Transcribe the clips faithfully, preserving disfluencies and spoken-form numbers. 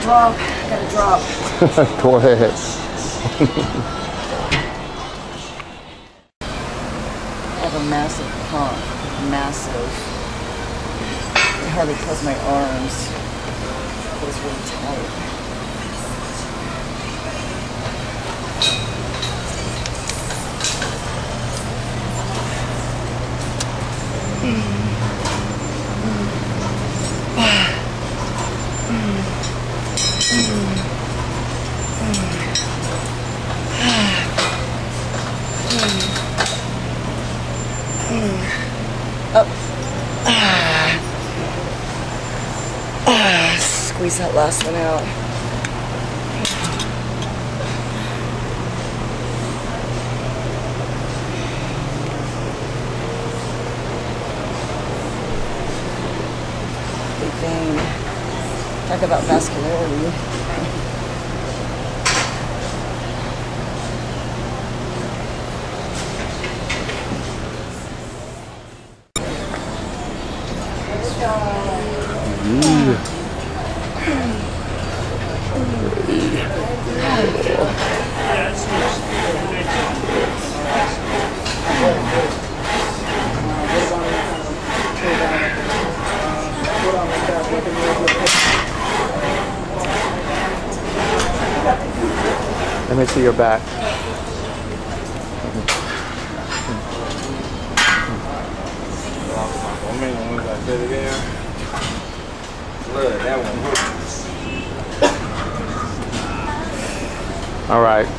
drop. I gotta drop. Go ahead. I have a massive pump. Massive. I hardly close my arms. But it's really tight. Squeeze that last one out. Big vein. Talk about vascularity. Let me see your back. All right.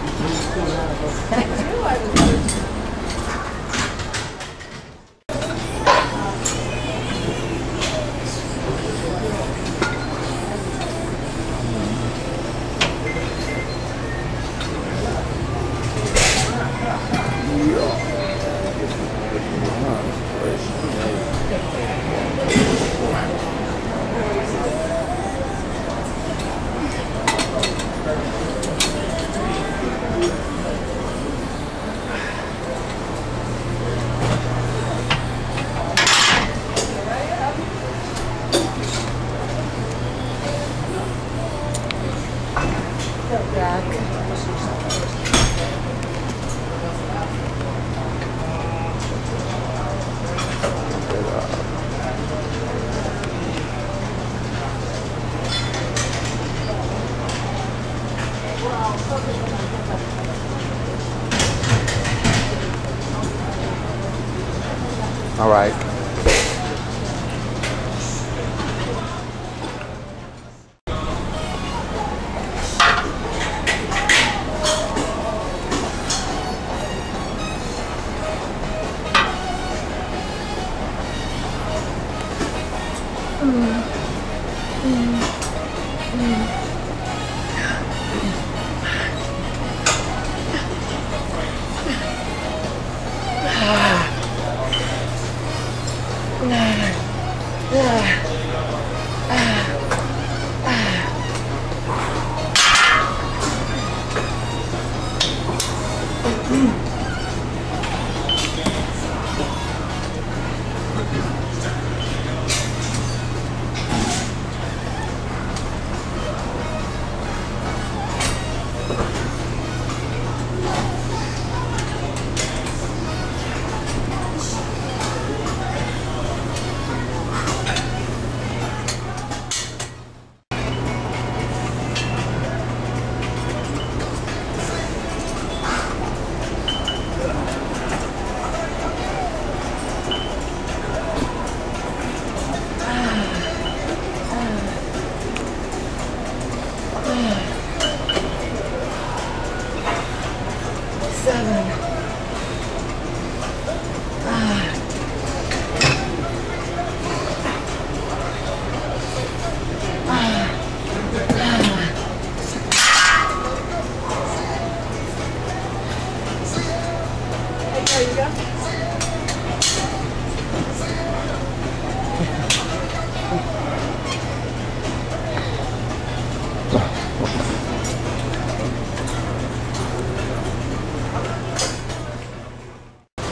All right.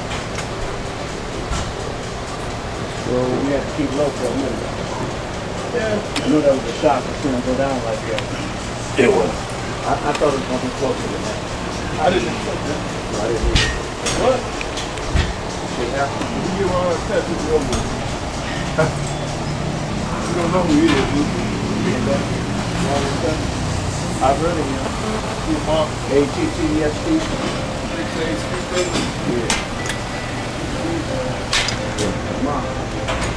So we have to keep low for a minute. I know that was a shock to see him go down like that. It was. I, I thought it was going to be closer than that. I didn't expect that. No, I didn't either. What? It happened. You get one of those tests, it's over. You don't know who he is, do you? I've heard of him. Your mom. A T T S T. Six days, six days. Yeah. Come on.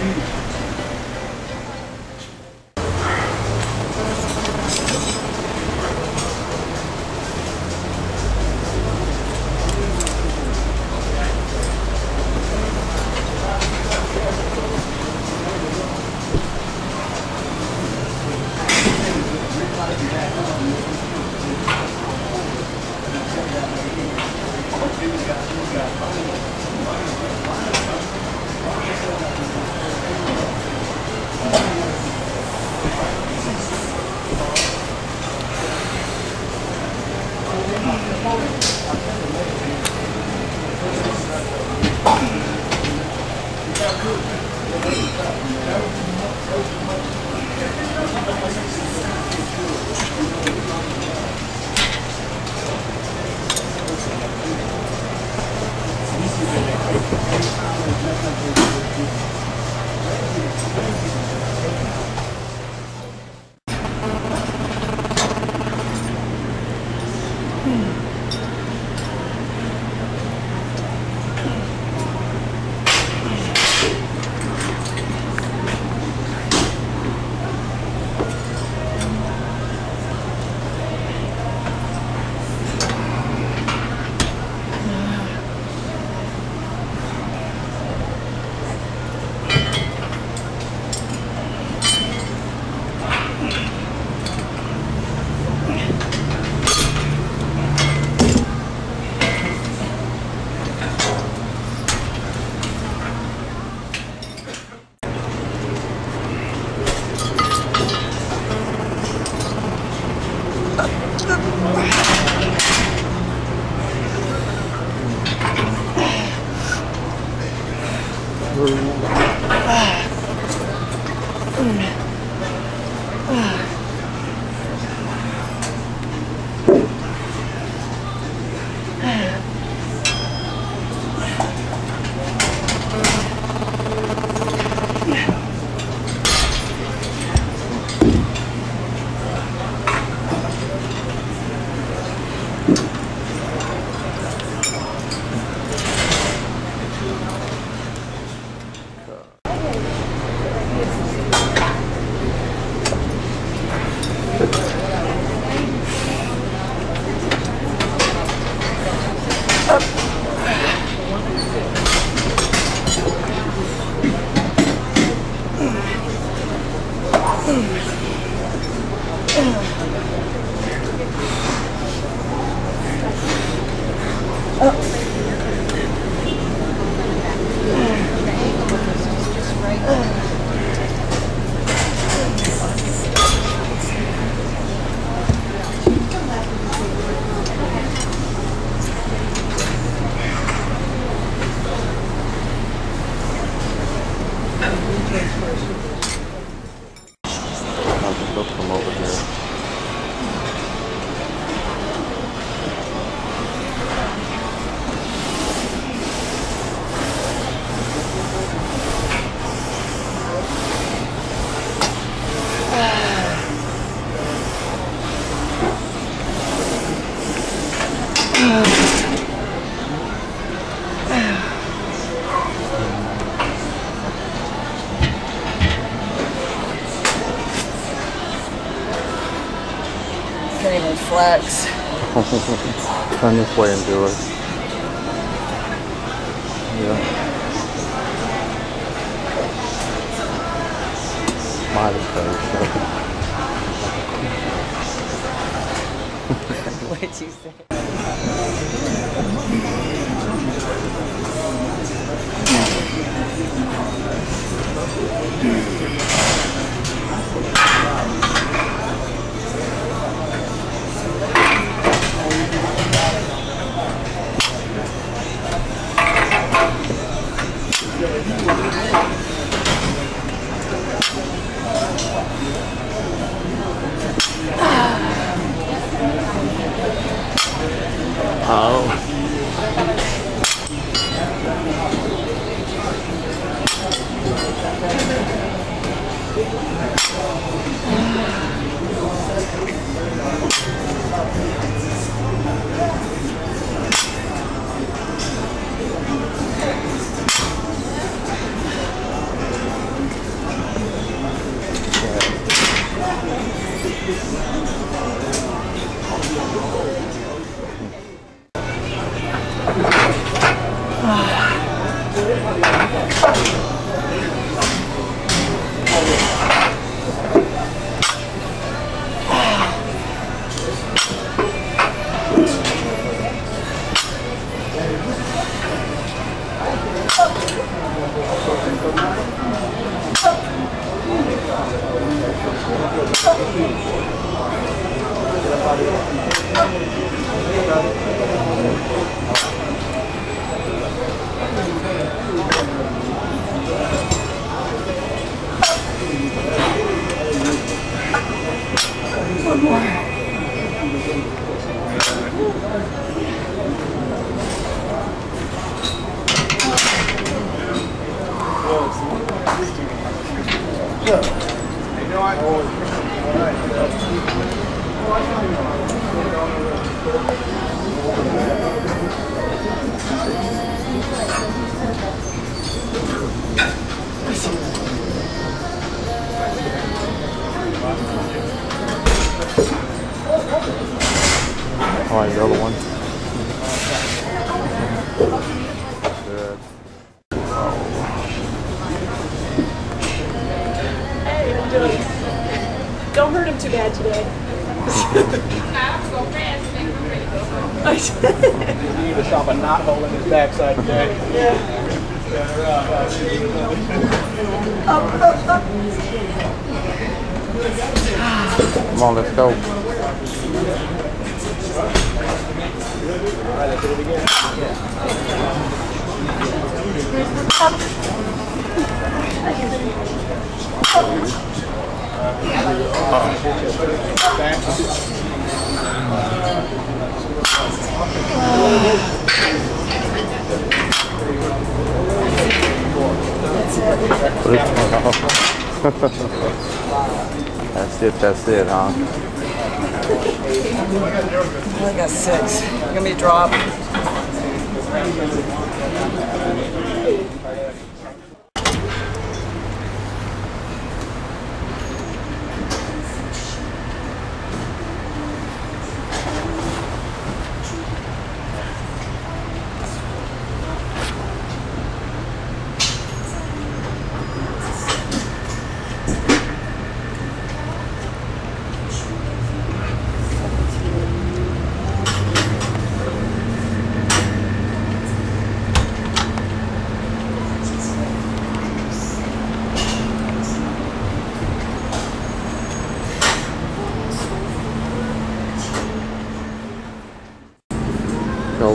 I'll just look from over here. Can't even flex. Turn this way and do it. Yeah. Smiley face. What'd you say? Oh, the other one. Good. Hey, how you doing? Don't hurt him too bad today. You need to stop a knot hole in his backside today. Come on, let's go. All right, let's do it again. That's it, that's it, huh? I got six. You're gonna be a drop. Go.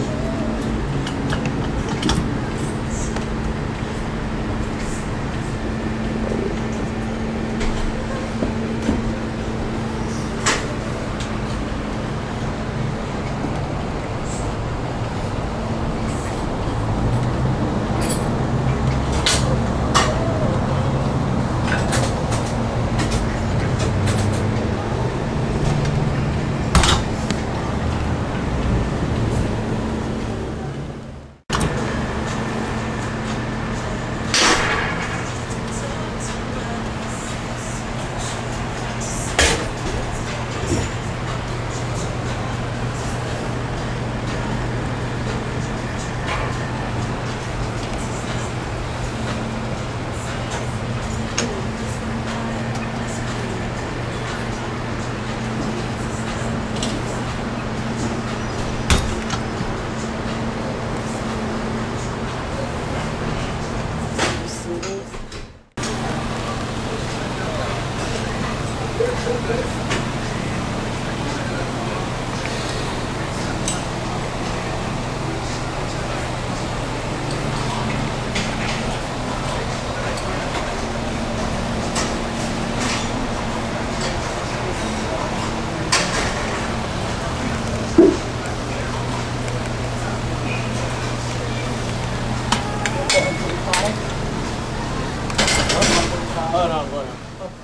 Oh, no, go ahead.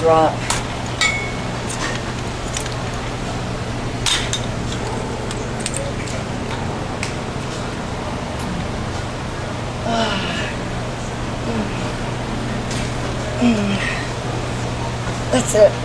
drop. That's it.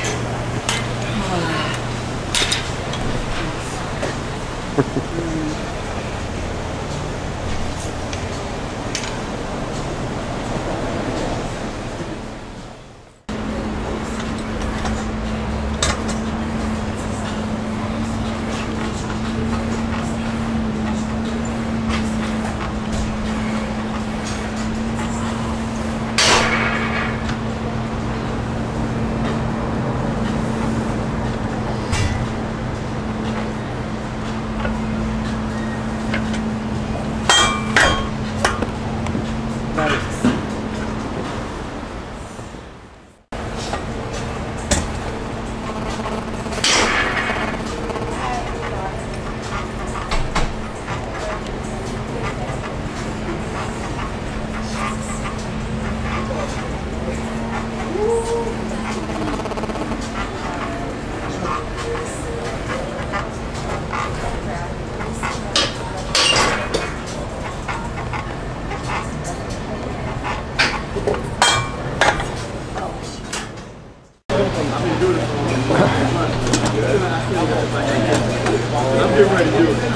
I'm getting ready to do it.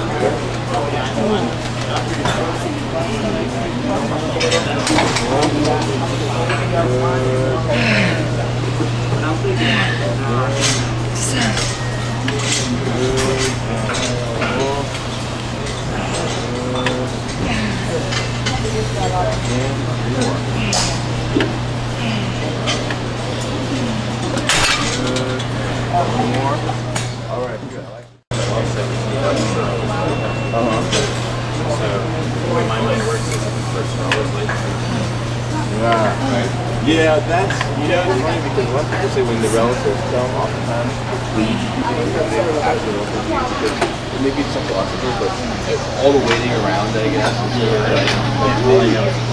Yeah, that's, you know, it's funny because a lot of people say when the relatives come, oftentimes leave, you know, they actually don't think because maybe it's some philosophy, but all the waiting around, I guess, is sort of like, all I know is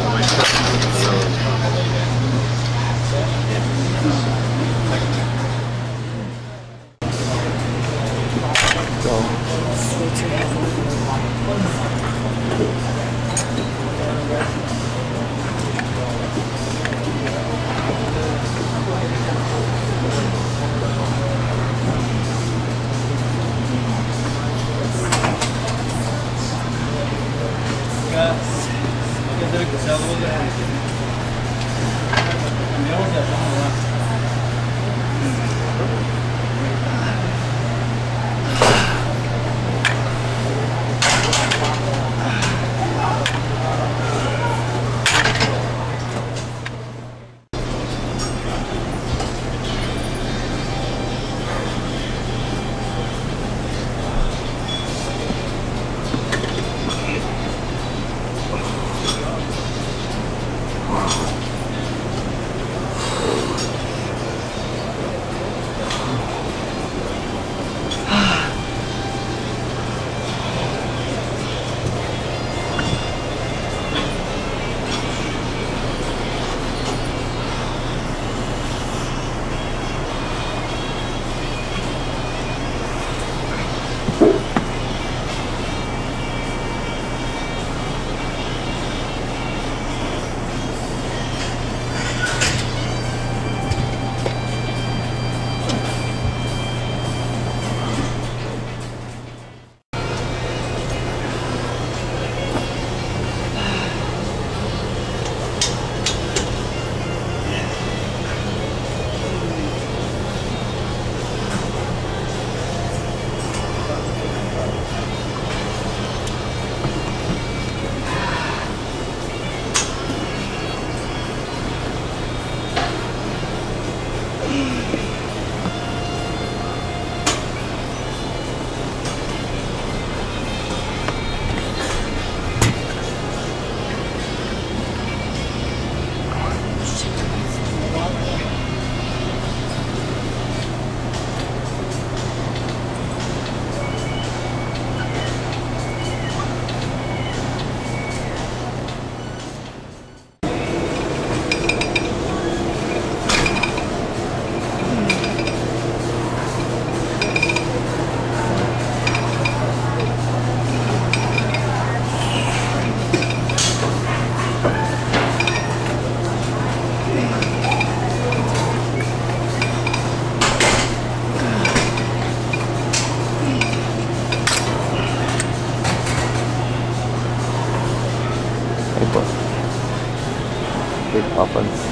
happens.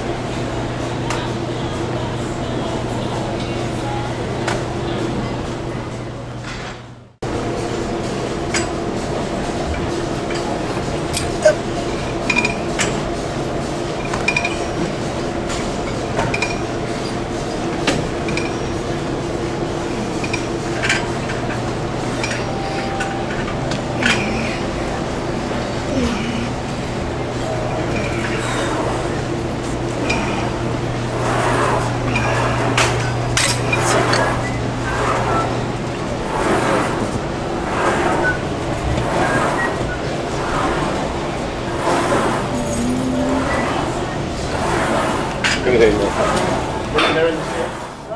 Gonna take more time. Working there in the field.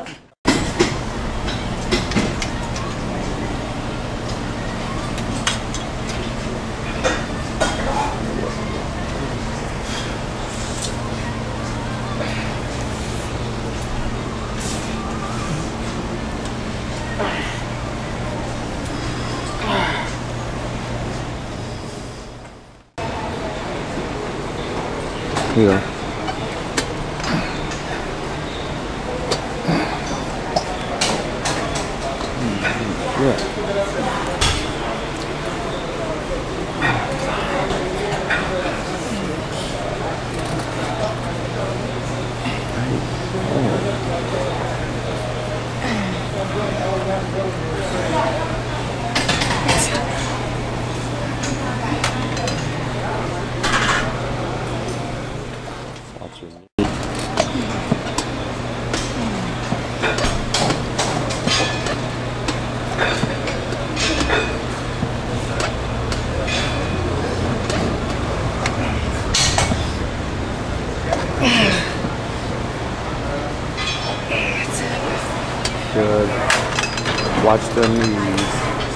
Yeah. Yeah. Watch your knee. Good. Watch the knees.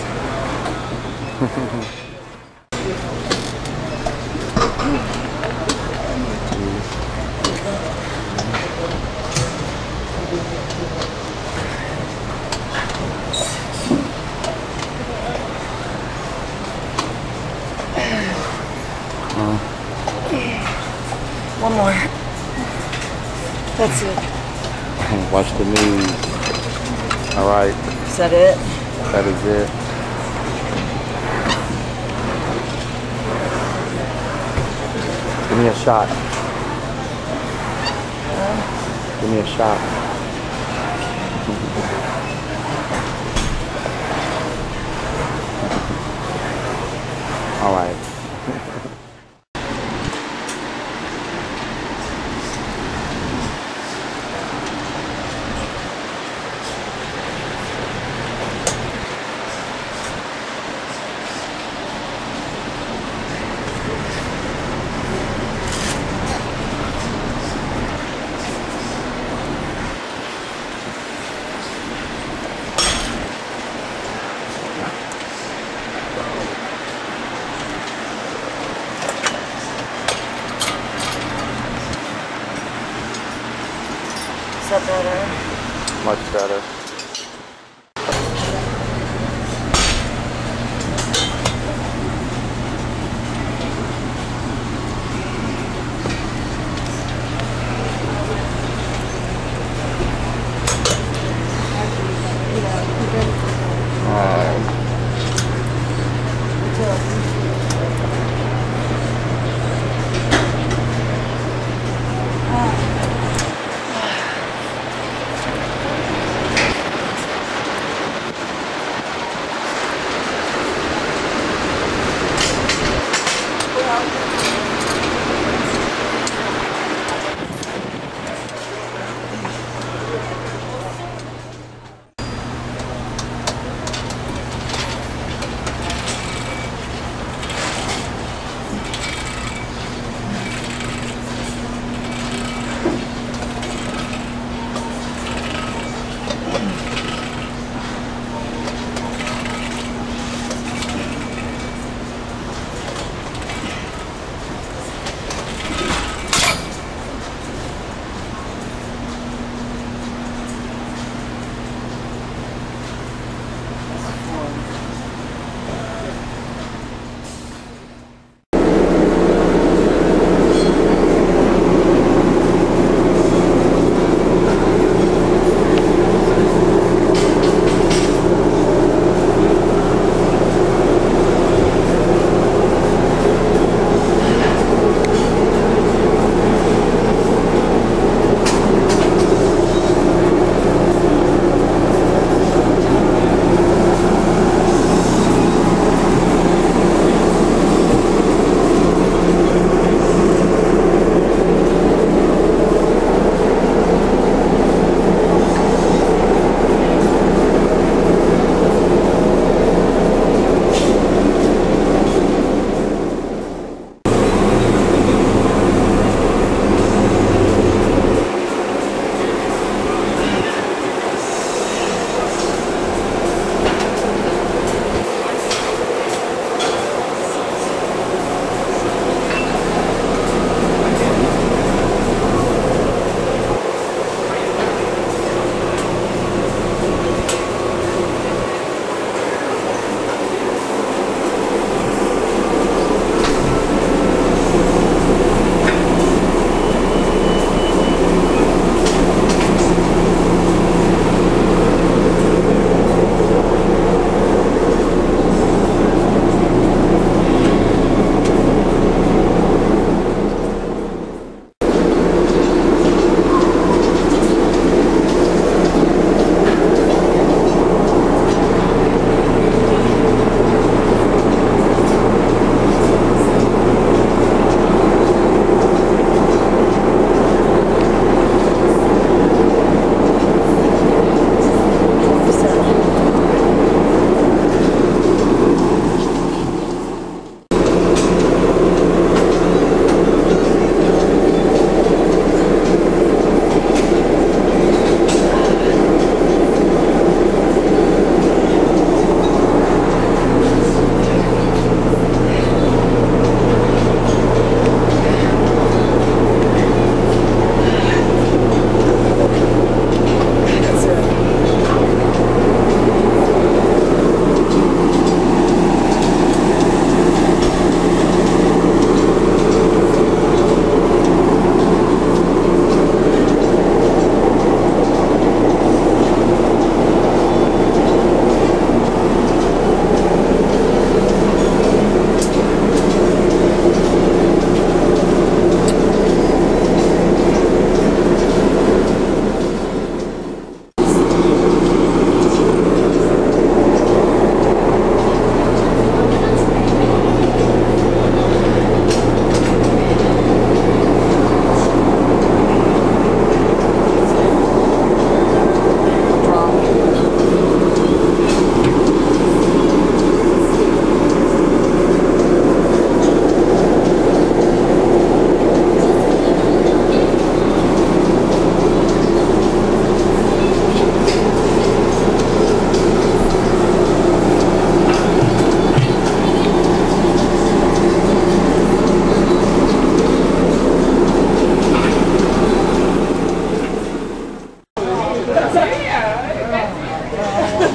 One more. That's it. Watch the knees. All right. Is that it? That is it. Give me a shot. Give me a shot. All right. Is that better? Much better.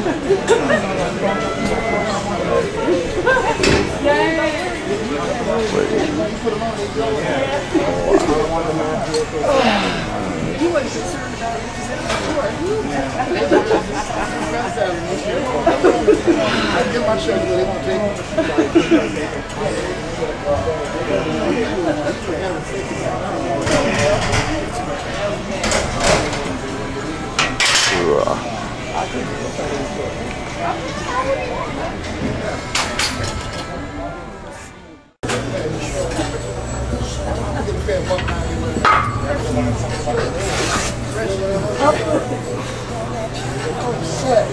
He wasn't concerned about it because I get my shows, but they won't take Oh shit.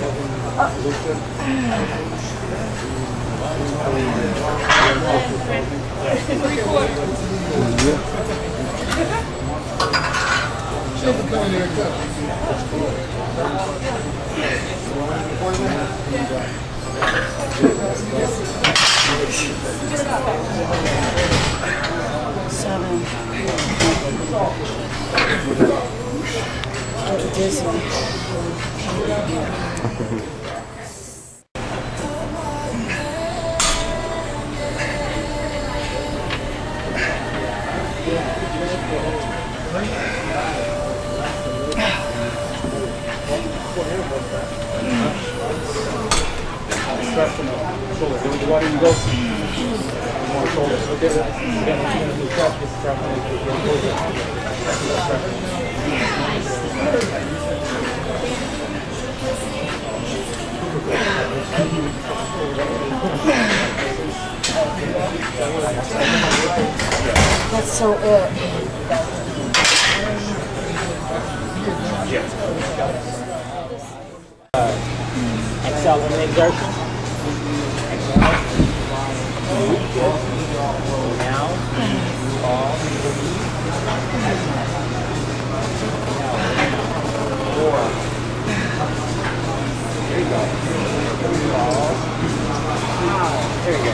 Seven. I'm dizzy. stress from the shoulder. Why don't you go more shoulders? Okay, again, if you're going to do stretch, just strap on it. That's so it. Exhale on the exertion. Exhale. Good. Now, pause. Four. There you go. Pause. There you go.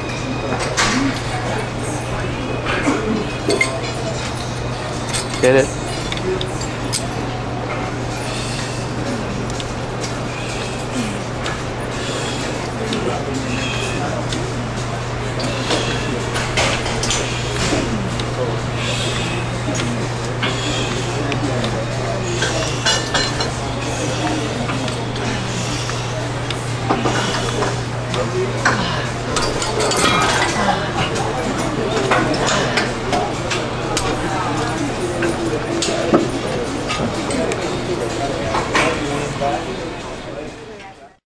Get it?